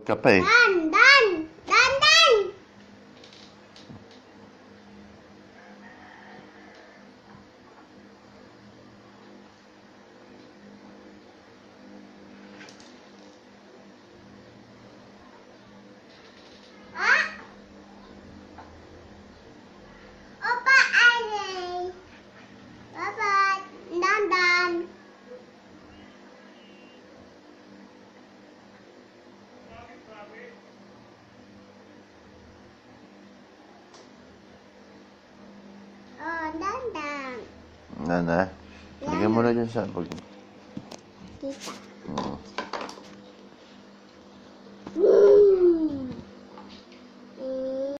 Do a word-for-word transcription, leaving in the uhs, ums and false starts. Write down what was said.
Kape. Dan, dan, dan, dan. Ah. Opa Ale. Papa, dan, dan. Oh, dan, dan. Nana, lagyan mo na dyan sa bag. Kita. Oo.